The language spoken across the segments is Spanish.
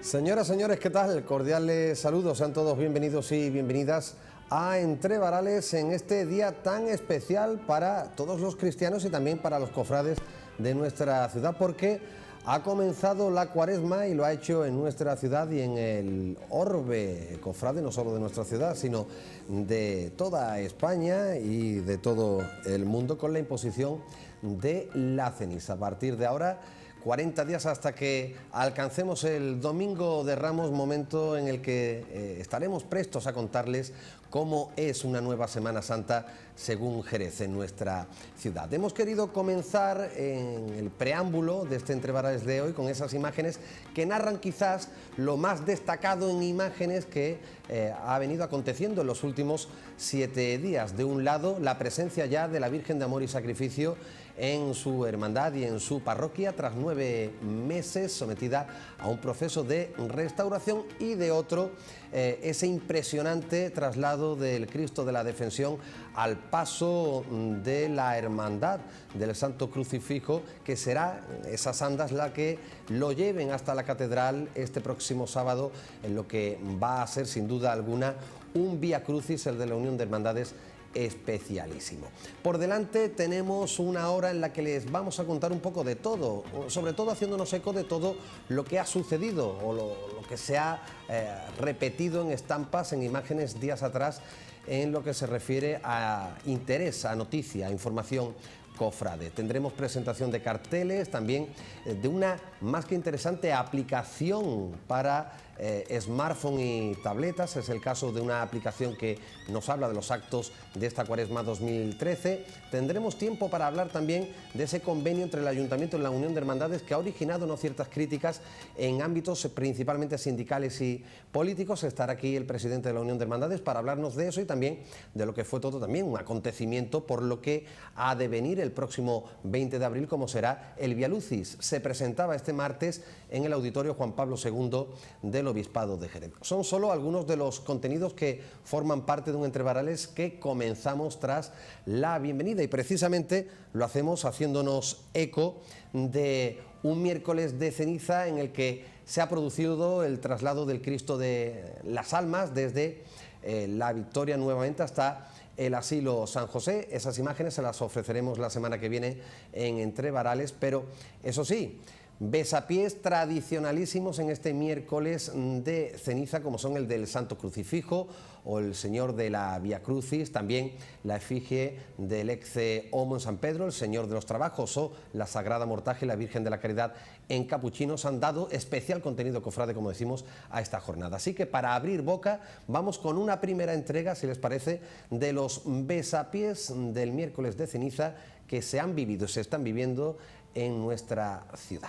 Señoras, señores, ¿qué tal? Cordiales saludos, sean todos bienvenidos y bienvenidas a Entre Varales en este día tan especial para todos los cristianos y también para los cofrades de nuestra ciudad, porque ha comenzado la Cuaresma y lo ha hecho en nuestra ciudad y en el orbe cofrade, no solo de nuestra ciudad, sino de toda España y de todo el mundo, con la imposición de la ceniza. A partir de ahora, 40 días hasta que alcancemos el Domingo de Ramos, momento en el que estaremos prestos a contarles cómo es una nueva Semana Santa según Jerez en nuestra ciudad. Hemos querido comenzar en el preámbulo de este Entre Varales de hoy con esas imágenes que narran quizás lo más destacado en imágenes que ha venido aconteciendo en los últimos 7 días. De un lado, la presencia ya de la Virgen de Amor y Sacrificio en su hermandad y en su parroquia tras 9 meses, sometida a un proceso de restauración, y de otro, ese impresionante traslado del Cristo de la Defensión al paso de la hermandad del Santo Crucifijo, que será esas andas la que lo lleven hasta la catedral este próximo sábado, en lo que va a ser sin duda alguna un Vía Crucis, el de la Unión de Hermandades, especialísimo. Por delante tenemos una hora en la que les vamos a contar un poco de todo, sobre todo haciéndonos eco de todo lo que ha sucedido o lo que se ha repetido en estampas, en imágenes días atrás, en lo que se refiere a interés, a noticia, a información cofrade. Tendremos presentación de carteles, también de una más que interesante aplicación para smartphone y tabletas. Es el caso de una aplicación que nos habla de los actos de esta Cuaresma 2013. Tendremos tiempo para hablar también de ese convenio entre el Ayuntamiento y la Unión de Hermandades, que ha originado no ciertas críticas en ámbitos principalmente sindicales y políticos. Estará aquí el presidente de la Unión de Hermandades para hablarnos de eso y también de lo que fue todo también un acontecimiento por lo que ha de venir el próximo 20 de abril, como será el Vía Lucis. Se presentaba este martes en el Auditorio Juan Pablo II del Obispado de Jerez. Son solo algunos de los contenidos que forman parte de un Entre Varales que comenzamos tras la bienvenida, y precisamente lo hacemos haciéndonos eco de un miércoles de ceniza en el que se ha producido el traslado del Cristo de las Almas desde la Victoria nuevamente hasta el Asilo San José. Esas imágenes se las ofreceremos la semana que viene en Entre Varales, pero eso sí, besapiés tradicionalísimos en este miércoles de ceniza, como son el del Santo Crucifijo o el Señor de la Vía Crucis, también la efigie del Ecce Homo en San Pedro, el Señor de los Trabajos, o la Sagrada Mortaja y la Virgen de la Caridad en Capuchinos. Han dado especial contenido cofrade, como decimos, a esta jornada. Así que para abrir boca vamos con una primera entrega, si les parece, de los besapiés del miércoles de ceniza que se han vivido, se están viviendo en nuestra ciudad.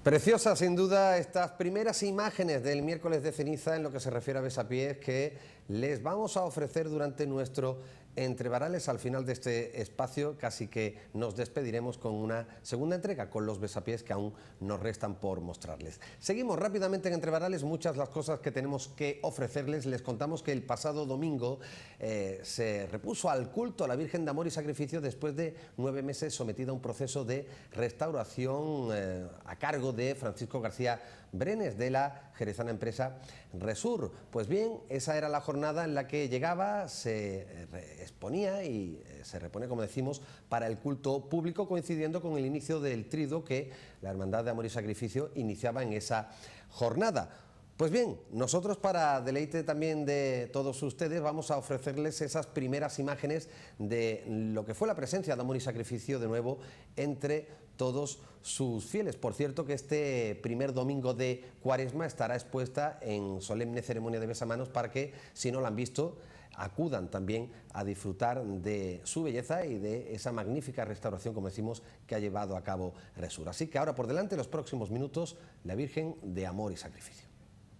Preciosas, sin duda, estas primeras imágenes del miércoles de ceniza en lo que se refiere a besapiés que les vamos a ofrecer durante nuestro Entre Varales. Al final de este espacio casi que nos despediremos con una segunda entrega con los besapiés que aún nos restan por mostrarles. Seguimos rápidamente en Entre Varales, muchas las cosas que tenemos que ofrecerles. Les contamos que el pasado domingo se repuso al culto a la Virgen de Amor y Sacrificio después de 9 meses sometida a un proceso de restauración a cargo de Francisco García Brenes, de la jerezana empresa Resur. Pues bien, esa era la jornada en la que llegaba, se exponía y se repone, como decimos, para el culto público, coincidiendo con el inicio del triduo que la Hermandad de Amor y Sacrificio iniciaba en esa jornada. Pues bien, nosotros, para deleite también de todos ustedes, vamos a ofrecerles esas primeras imágenes de lo que fue la presencia de Amor y Sacrificio de nuevo entre todos sus fieles. Por cierto, que este primer domingo de Cuaresma estará expuesta en solemne ceremonia de besamanos para que, si no la han visto, acudan también a disfrutar de su belleza y de esa magnífica restauración, como decimos, que ha llevado a cabo Resur. Así que ahora por delante, los próximos minutos, la Virgen de Amor y Sacrificio.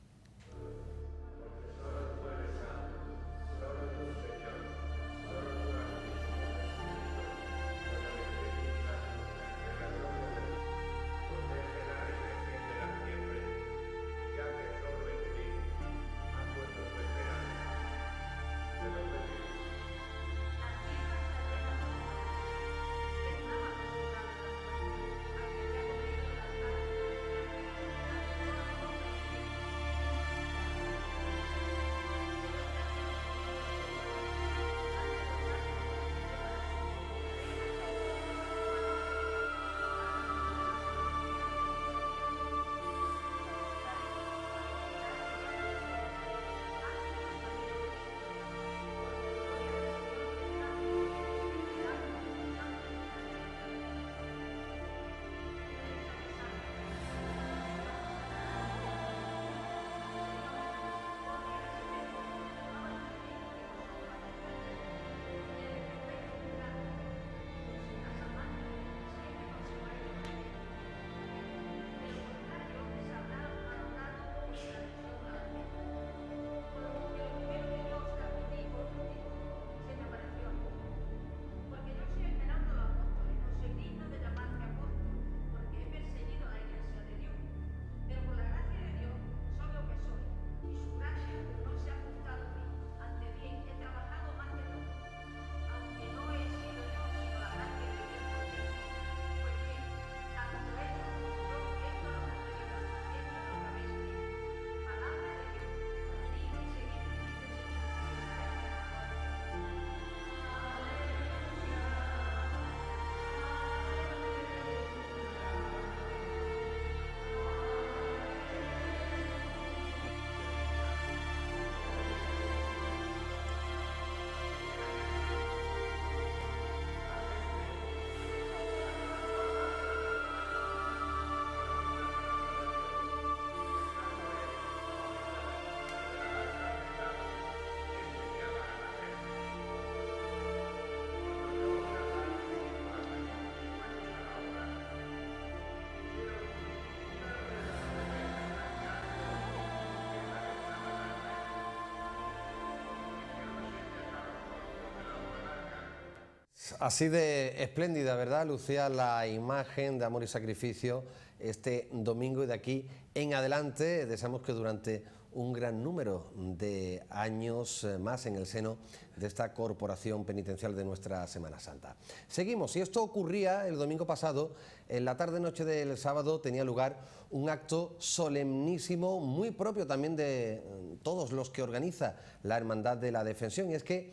Así de espléndida, ¿verdad? Lucía la imagen de Amor y Sacrificio este domingo, y de aquí en adelante deseamos que durante un gran número de años más en el seno de esta corporación penitencial de nuestra Semana Santa. Seguimos, y esto ocurría el domingo pasado. En la tarde-noche del sábado tenía lugar un acto solemnísimo, muy propio también de todos los que organiza la Hermandad de la Defensión, y es que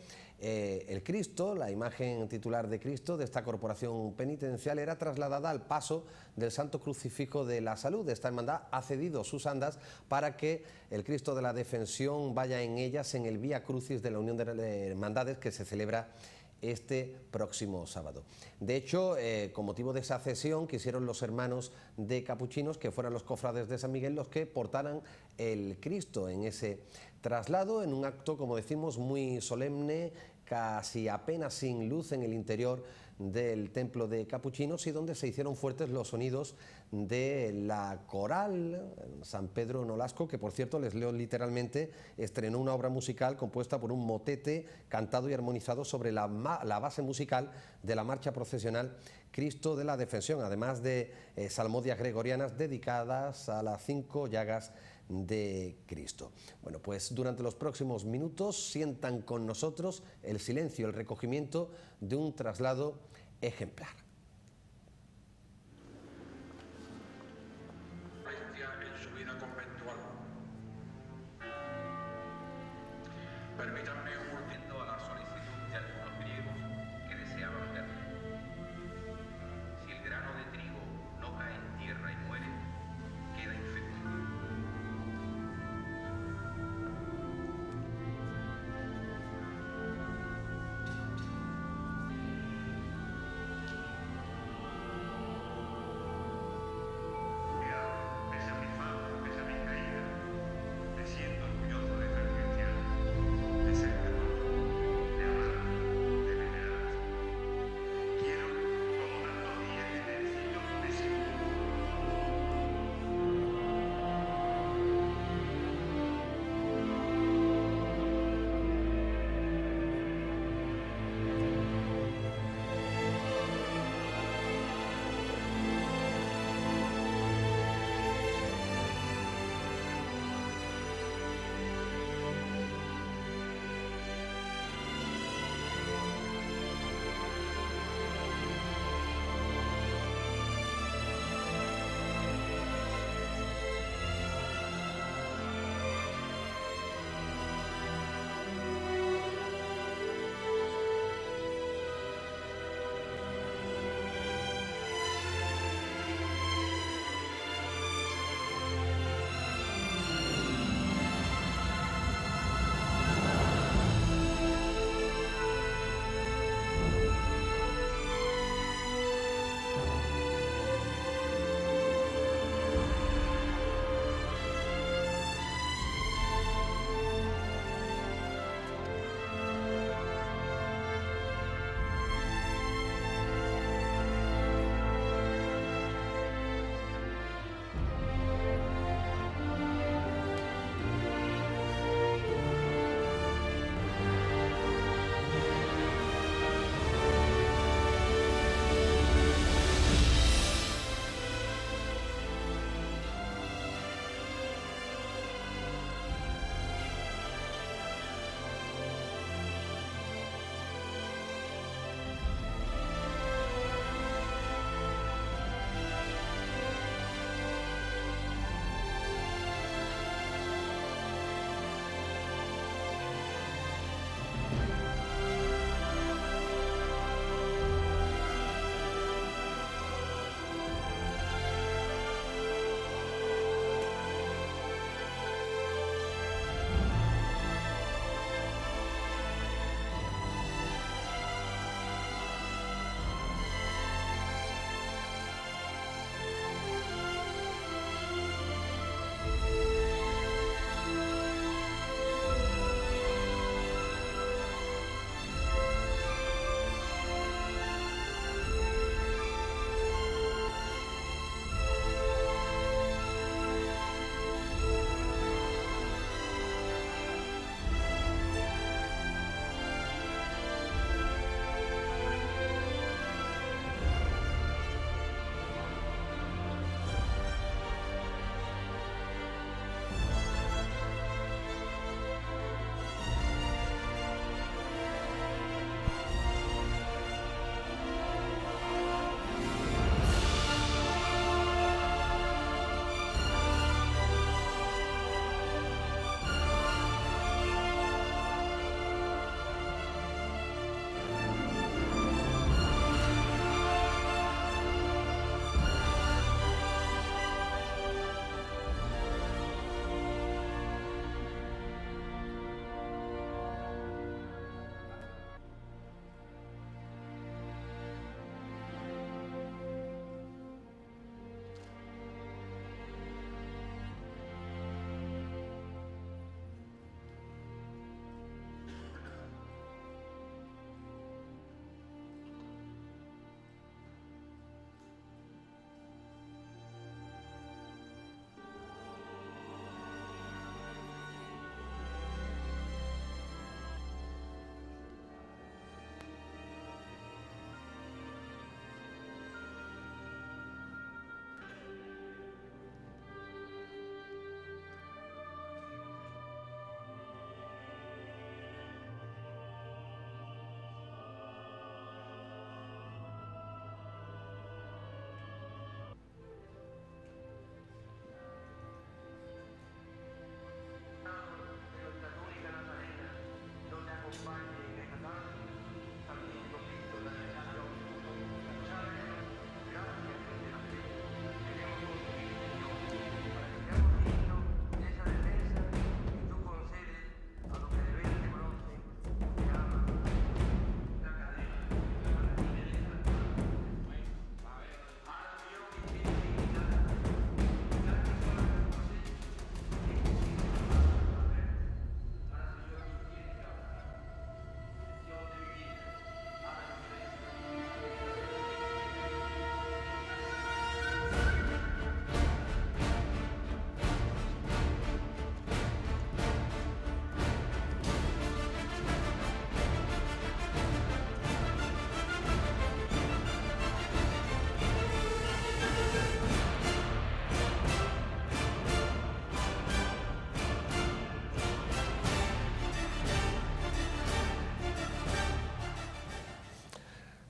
el Cristo, la imagen titular de Cristo de esta corporación penitencial, era trasladada al paso del Santo Crucifijo de la Salud. Esta hermandad ha cedido sus andas para que el Cristo de la Defensión vaya en ellas en el Vía Crucis de la Unión de Hermandades, que se celebra este próximo sábado. De hecho, con motivo de esa cesión, quisieron los hermanos de capuchinos que fueran los cofrades de San Miguel los que portaran el Cristo en ese traslado, en un acto, como decimos, muy solemne casi apenas sin luz en el interior del templo de Capuchinos y donde se hicieron fuertes los sonidos de la coral San Pedro Nolasco, que por cierto, les leo literalmente, estrenó una obra musical compuesta por un motete cantado y armonizado sobre la base musical de la marcha procesional Cristo de la Defensión, además de salmodias gregorianas dedicadas a las 5 llagas de Cristo. Bueno, pues durante los próximos minutos sientan con nosotros el silencio, el recogimiento de un traslado ejemplar. En su vida conventual. Permítanme volviendo a la solicitud de algunos griegos que deseaban verme. Si el grano de trigo no cae en tierra y muere, queda infecto. Pese a mi caída, me siento orgulloso de ser cristiano, de ser católico.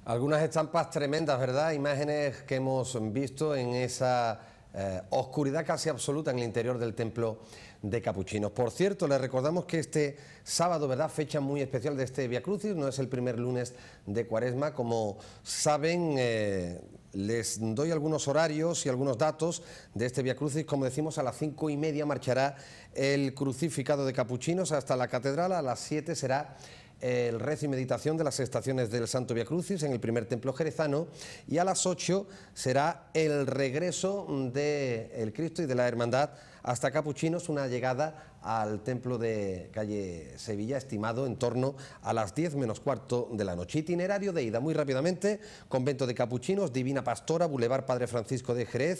Algunas estampas tremendas, ¿verdad? Imágenes que hemos visto en esa oscuridad casi absoluta en el interior del templo de Capuchinos. Por cierto, les recordamos que este sábado, ¿verdad?, fecha muy especial de este Vía Crucis, no es el primer lunes de Cuaresma. Como saben, les doy algunos horarios y algunos datos de este Vía Crucis. Como decimos, a las 5:30 marchará el crucificado de Capuchinos hasta la catedral. A las 7 será el rezo y meditación de las estaciones del Santo Vía Crucis en el primer templo jerezano, y a las 8 será el regreso del Cristo y de la Hermandad hasta Capuchinos, una llegada al templo de calle Sevilla, estimado en torno a las 10 menos cuarto de la noche. Itinerario de ida, muy rápidamente: convento de Capuchinos, Divina Pastora, Boulevard Padre Francisco de Jerez,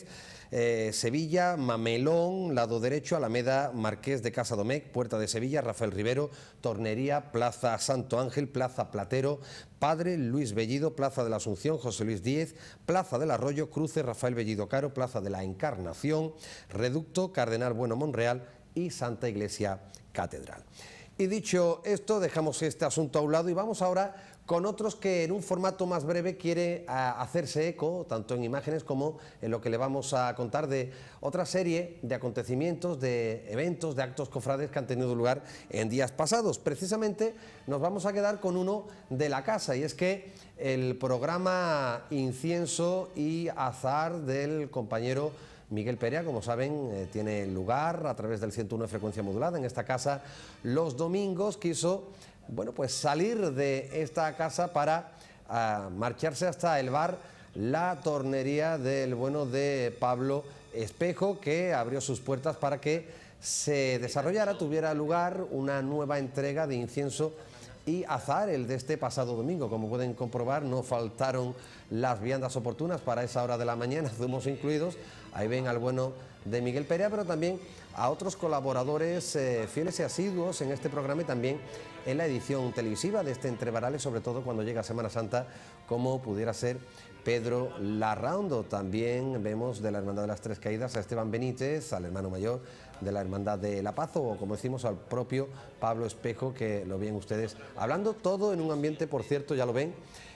Sevilla, Mamelón, lado derecho, Alameda Marqués de Casadomec, Puerta de Sevilla, Rafael Rivero, Tornería, Plaza Santo Ángel, Plaza Platero, Padre Luis Bellido, Plaza de la Asunción, José Luis Díez, Plaza del Arroyo, Cruce, Rafael Bellido Caro, Plaza de la Encarnación, Reducto, Cardenal Bueno Monreal y Santa Iglesia Catedral. Y dicho esto, dejamos este asunto a un lado y vamos ahora con otros que en un formato más breve quiere hacerse eco, tanto en imágenes como en lo que le vamos a contar de otra serie de acontecimientos, de eventos, de actos cofrades que han tenido lugar en días pasados. Precisamente nos vamos a quedar con uno de la casa, y es que el programa Incienso y Azahar del compañero Miguel Perea, como saben, tiene lugar a través del 101 de frecuencia modulada en esta casa los domingos. Quiso, bueno, pues salir de esta casa para marcharse hasta el bar La Tornería del bueno de Pablo Espejo, que abrió sus puertas para que se desarrollara, tuviera lugar una nueva entrega de Incienso y Azahar, el de este pasado domingo. Como pueden comprobar, no faltaron las viandas oportunas para esa hora de la mañana, fuimos incluidos. Ahí ven al bueno de Miguel Perea, pero también a otros colaboradores fieles y asiduos en este programa y también en la edición televisiva de este Entre Varales, sobre todo cuando llega Semana Santa, como pudiera ser Pedro Larraundo. También vemos de la Hermandad de las Tres Caídas a Esteban Benítez, al hermano mayor de la Hermandad de la Paz, o como decimos, al propio Pablo Espejo, que lo ven ustedes hablando, todo en un ambiente, por cierto, ya lo ven,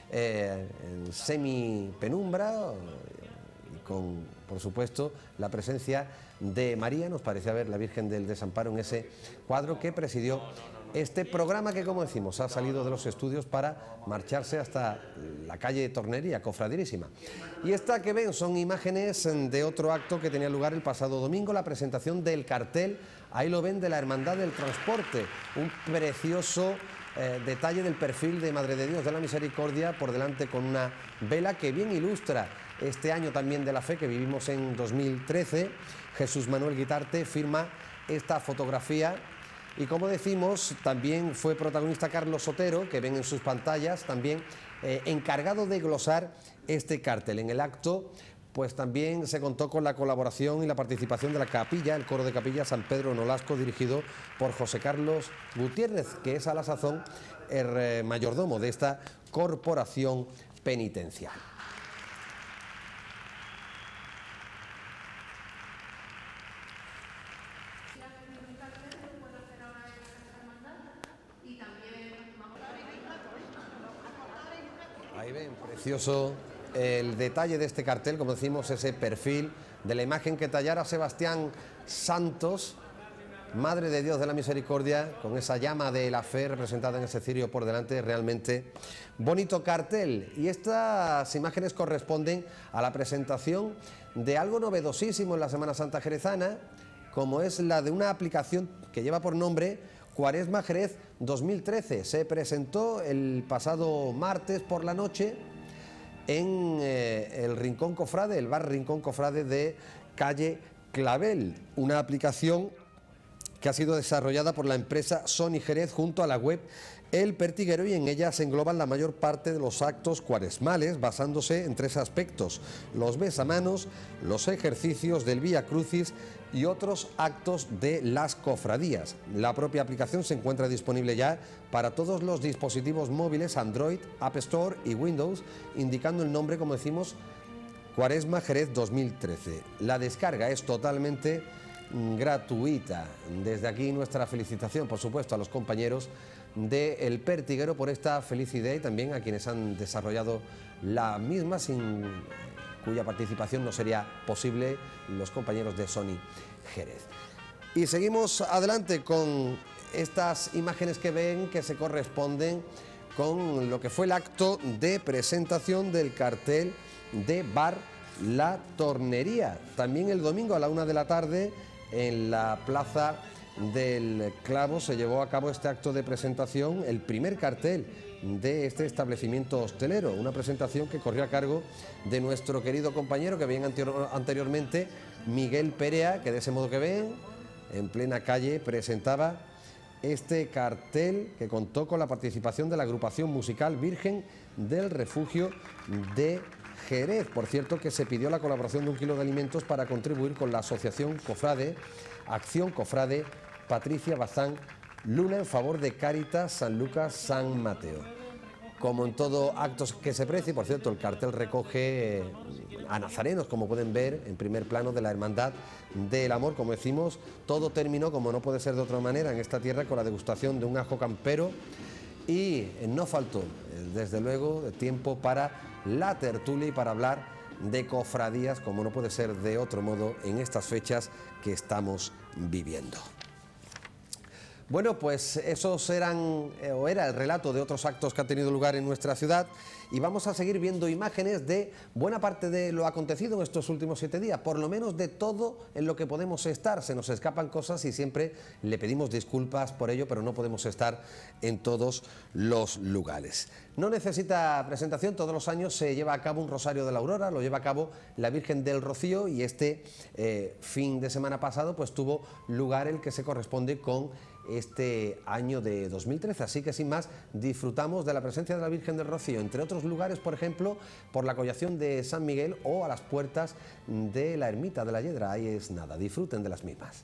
en semi-penumbra, con, por supuesto, la presencia de María. Nos parece ver la Virgen del Desamparo en ese cuadro que presidió este programa, que, como decimos, ha salido de los estudios para marcharse hasta la calle Tornería, cofradirísima. Y esta que ven son imágenes de otro acto que tenía lugar el pasado domingo, la presentación del cartel, ahí lo ven, de la Hermandad del Transporte, un precioso detalle del perfil de Madre de Dios de la Misericordia por delante, con una vela que bien ilustra este año también de la fe que vivimos en 2013. Jesús Manuel Guitarte firma esta fotografía. Y como decimos, también fue protagonista Carlos Sotero, que ven en sus pantallas, también encargado de glosar este cartel. En el acto, pues también se contó con la colaboración y la participación de la capilla, el coro de capilla San Pedro Nolasco, dirigido por José Carlos Gutiérrez, que es a la sazón el mayordomo de esta corporación penitencial. Ahí ven, precioso el detalle de este cartel, como decimos, ese perfil de la imagen que tallara Sebastián Santos, Madre de Dios de la Misericordia, con esa llama de la fe representada en ese cirio por delante. Realmente bonito cartel. Y estas imágenes corresponden a la presentación de algo novedosísimo en la Semana Santa jerezana, como es la de una aplicación que lleva por nombre Cuaresma Jerez 2013. Se presentó el pasado martes por la noche en el Rincón Cofrade, el bar Rincón Cofrade de calle Clavel, una aplicación que ha sido desarrollada por la empresa Sony Jerez junto a la web El Pertiguero, y en ella se engloban la mayor parte de los actos cuaresmales, basándose en tres aspectos: los besamanos, los ejercicios del Vía Crucis y otros actos de las cofradías. La propia aplicación se encuentra disponible ya para todos los dispositivos móviles Android, App Store y Windows, indicando el nombre, como decimos, Cuaresma Jerez 2013. La descarga es totalmente gratuita. Desde aquí nuestra felicitación, por supuesto, a los compañeros de El Pertiguero por esta feliz idea y también a quienes han desarrollado la misma, sin cuya participación no sería posible, los compañeros de Sony Jerez. Y seguimos adelante con estas imágenes que ven, que se corresponden con lo que fue el acto de presentación del cartel de Bar La Tornería. También el domingo a la 1 de la tarde en la Plaza del Clavo se llevó a cabo este acto de presentación, el primer cartel de este establecimiento hostelero, una presentación que corrió a cargo de nuestro querido compañero que ven anteriormente, Miguel Perea, que de ese modo que ven, en plena calle, presentaba este cartel que contó con la participación de la agrupación musical Virgen del Refugio de Jerez. Por cierto, que se pidió la colaboración de 1 kilo de alimentos para contribuir con la asociación Cofrade, Acción Cofrade Patricia Bazán Luna en favor de Cáritas San Lucas San Mateo. Como en todo acto que se precie, por cierto, el cartel recoge a nazarenos, como pueden ver, en primer plano de la Hermandad del Amor. Como decimos, todo terminó, como no puede ser de otra manera, en esta tierra con la degustación de un ajo campero y no faltó, desde luego, tiempo para la tertulia y para hablar de cofradías, como no puede ser de otro modo en estas fechas que estamos viviendo. Bueno, pues esos era el relato de otros actos que han tenido lugar en nuestra ciudad y vamos a seguir viendo imágenes de buena parte de lo acontecido en estos últimos 7 días, por lo menos de todo en lo que podemos estar. Se nos escapan cosas y siempre le pedimos disculpas por ello, pero no podemos estar en todos los lugares. No necesita presentación, todos los años se lleva a cabo un Rosario de la Aurora, lo lleva a cabo la Virgen del Rocío y este fin de semana pasado pues tuvo lugar el que se corresponde con este año de 2013, así que sin más disfrutamos de la presencia de la Virgen del Rocío, entre otros lugares, por ejemplo, por la collación de San Miguel o a las puertas de la ermita de la Yedra. Ahí es nada, disfruten de las mismas.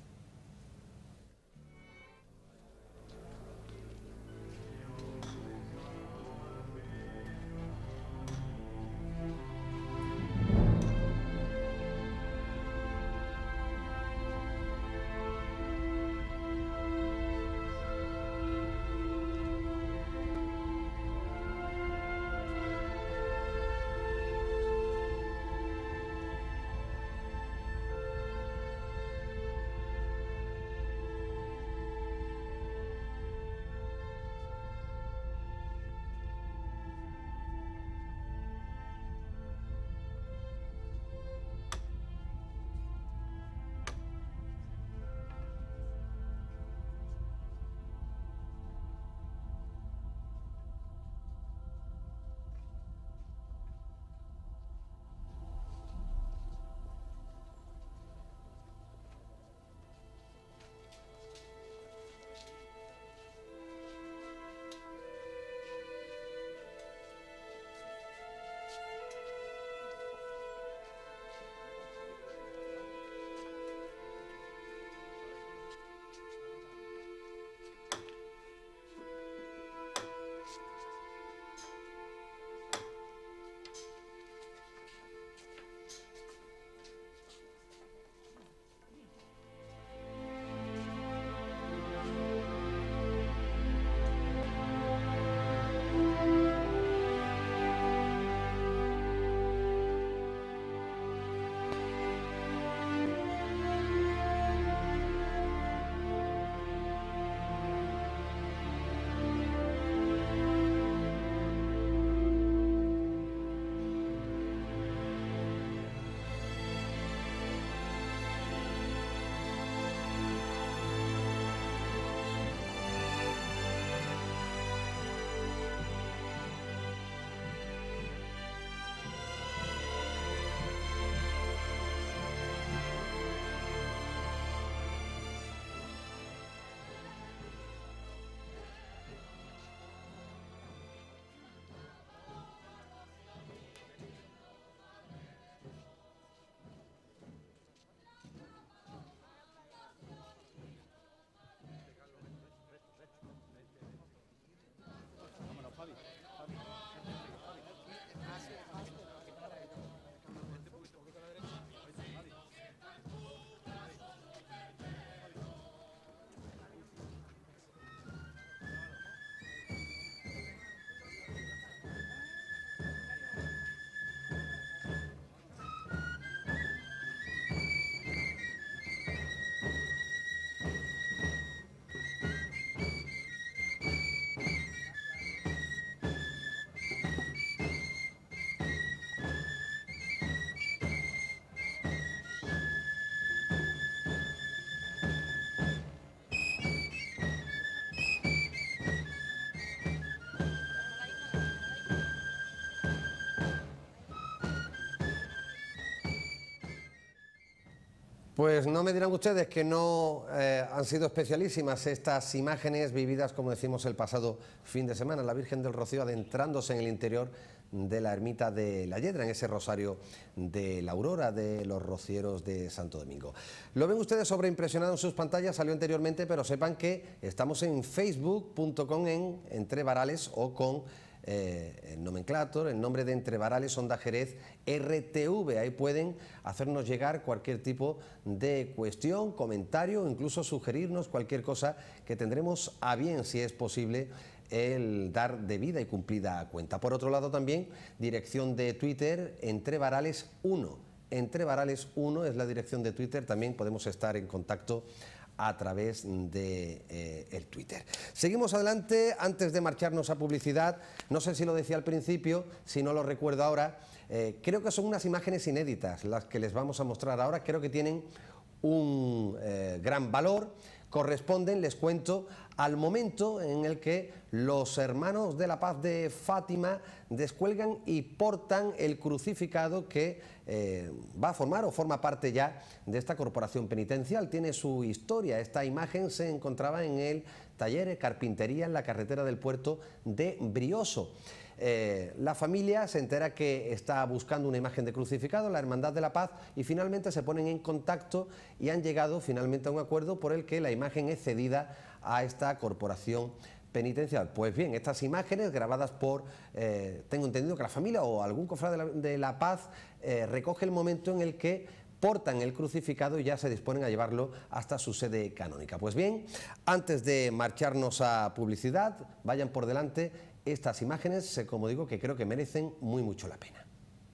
Pues no me dirán ustedes que no han sido especialísimas estas imágenes vividas, como decimos, el pasado fin de semana. La Virgen del Rocío adentrándose en el interior de la ermita de la Yedra, en ese rosario de la Aurora de los rocieros de Santo Domingo. Lo ven ustedes sobreimpresionado en sus pantallas, salió anteriormente, pero sepan que estamos en facebook.com en Entre Varales o con el nomenclator, el nombre de Entre Varales Onda Jerez RTV. Ahí pueden hacernos llegar cualquier tipo de cuestión, comentario, incluso sugerirnos cualquier cosa que tendremos a bien, si es posible, el dar debida y cumplida cuenta. Por otro lado también, dirección de Twitter, Entre Varales 1. Entre Varales 1 es la dirección de Twitter, también podemos estar en contacto a través de el Twitter. Seguimos adelante. Antes de marcharnos a publicidad, no sé si lo decía al principio, si no lo recuerdo ahora, creo que son unas imágenes inéditas las que les vamos a mostrar ahora. Creo que tienen un gran valor. Corresponden, les cuento, al momento en el que los hermanos de la Paz de Fátima descuelgan y portan el crucificado que va a formar o forma parte ya de esta corporación penitencial. Tiene su historia. Esta imagen se encontraba en el taller de carpintería en la carretera del puerto de Brioso. La familia se entera que está buscando una imagen de crucificado, la Hermandad de la Paz, y finalmente se ponen en contacto y han llegado finalmente a un acuerdo por el que la imagen es cedida a esta corporación penitencial. Pues bien, estas imágenes grabadas por, tengo entendido que la familia o algún cofrade de la Paz recoge el momento en el que portan el crucificado y ya se disponen a llevarlo hasta su sede canónica. Pues bien, antes de marcharnos a publicidad, vayan por delante estas imágenes, como digo, que creo que merecen mucho la pena.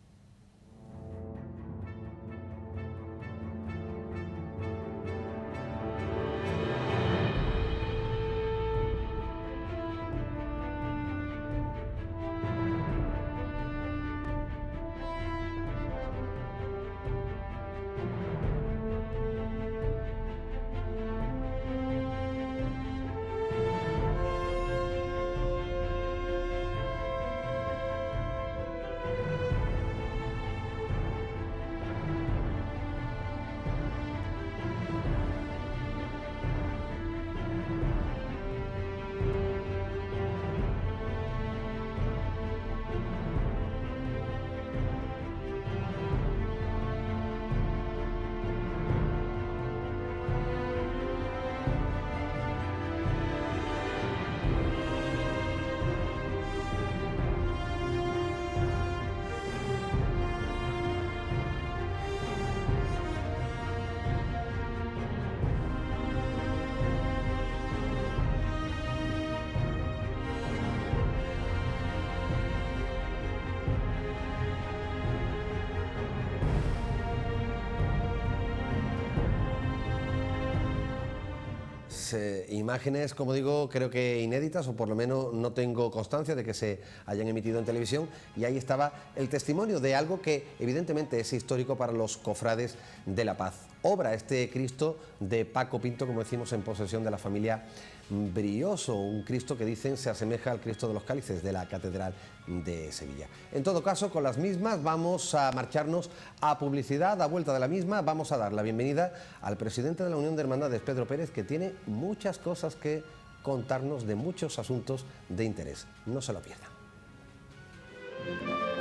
Imágenes, como digo, creo que inéditas, o por lo menos no tengo constancia de que se hayan emitido en televisión, y ahí estaba el testimonio de algo que evidentemente es histórico para los cofrades de la Paz. Obra este Cristo de Paco Pinto, como decimos, en posesión de la familia Brioso, un Cristo que dicen se asemeja al Cristo de los Cálices de la Catedral de Sevilla. En todo caso, con las mismas vamos a marcharnos a publicidad. A vuelta de la misma vamos a dar la bienvenida al presidente de la Unión de Hermandades, Pedro Pérez, que tiene muchas cosas que contarnos de muchos asuntos de interés. No se lo pierdan.